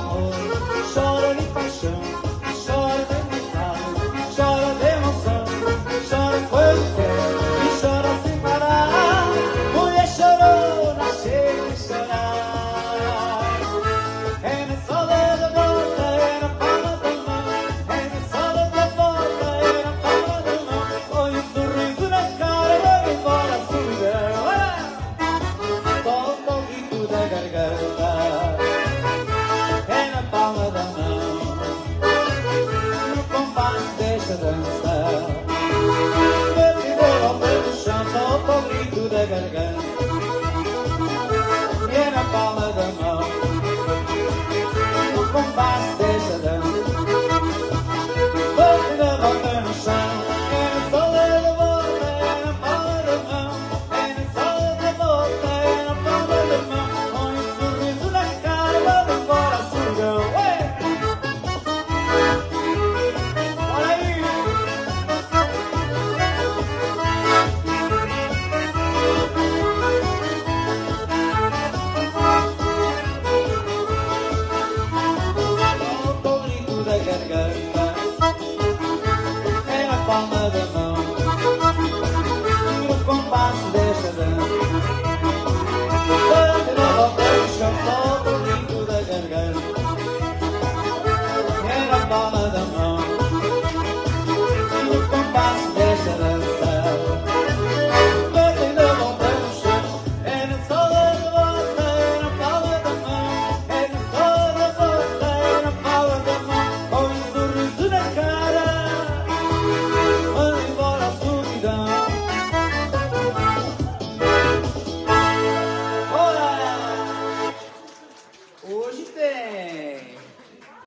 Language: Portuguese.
amor, chora de paixão, chora de vontade, chora de emoção, chora quando quer e chora sem parar. Mulher chorona, chega de chorar. É na sola da bota, é na palma da mão, é na sola da bota, é na palma da mão. Põe um sorriso na cara, vai embora a solidão. Solta o grito da garganta, é na palma da mão, no compasso desta dança. Batidão ao pé do chão, solta o grito da garganta, é na palma da mão, no compasso desta dança. Batidão ao pé no chão, é na sola da bota, é na palma da mão, é na sola da bota, é na palma da mão. Põe um sorriso na cara, manda embora a solidão. Olha aí! Solta o grito da garganta, é na palma da mão, no compasso desta dança. Bate na volta do chão, solta o grito da garganta, é na palma da mão, no compasso desta dança.